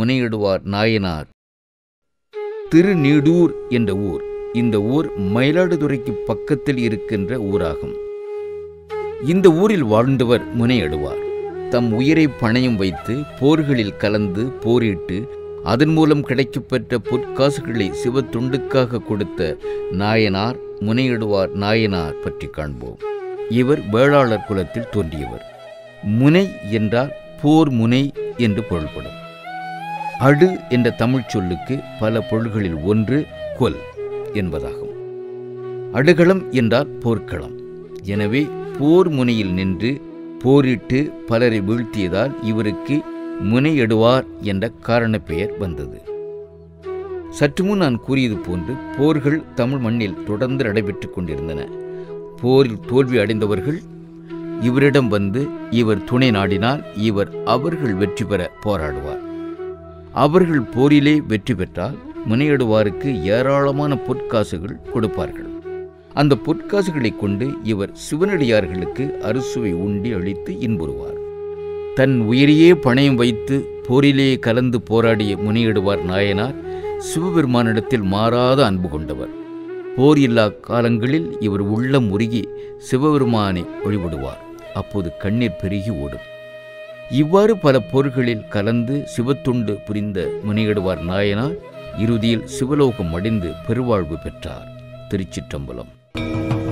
முனையிடுவார் நாயனார் திருநீடூர் என்ற ஊர். இந்த ஊர் மயிலாடுதுறைக்கு பக்கத்தில் இருக்கின்ற ஊராகும். இந்த ஊரில் வாழ்ந்தவர் முனையிடுவார். தம் உயிரை பணயம் வைத்து போர்களில் கலந்து போரிட்டு அதன் மூலம் கிடைக்கப்பெற்ற பொற்காசுகளை சிவத்துண்டுக்காக கொடுத்த நாயனார் முனையிடுவார் நாயனார் பற்றி காண்போம். இவர் வேளாளர் குலத்தில் தோன்றியவர். முனை என்றால் போர் முனை என்று பொருள்படும். அடு என்ற தமிழ் சொல்லுக்கு பல பொருள்களில் ஒன்று கொல் என்பதாகும். அடுகளம் என்றால் போர்க்களம். எனவே போர் முனையில் நின்று போரிட்டு பலரை வீழ்த்தியதால் இவருக்கு முனையிடுவார் என்ற காரண பெயர் வந்தது. சற்று முன் நான் கூறியது போன்று போர்கள் தமிழ் மண்ணில் தொடர்ந்து நடைபெற்றுக் கொண்டிருந்தன. போரில் தோல்வி அடைந்தவர்கள் இவரிடம் வந்து இவர் துணை நாடினால் இவர் அவர்கள் வெற்றி பெற போராடுவார். அவர்கள் போரிலே வெற்றி பெற்றால் முனையிடுவாருக்கு ஏராளமான பொற்காசுகள் கொடுப்பார்கள். அந்த பொற்காசுகளை கொண்டு இவர் சிவனடியார்களுக்கு அறுசுவை உண்டி அளித்து இன்புறுவார். தன் உயிரையே பணயம் வைத்து போரிலே கலந்து போராடிய முனையிடுவார் நாயனார் சிவபெருமானிடத்தில் மாறாத அன்பு கொண்டவர். போர் இல்லா காலங்களில் இவர் உள்ளம் உருகி சிவபெருமானை வழிபடுவார். அப்போது கண்ணீர் பெருகி ஓடும். இவ்வாறு பல போர்களில் கலந்து சிவத்துண்டு புரிந்த முனையிடுவார் நாயனார் இறுதியில் சிவலோகம் அடைந்து பெருவாழ்வு பெற்றார். திருச்சிற்றம்பலம்.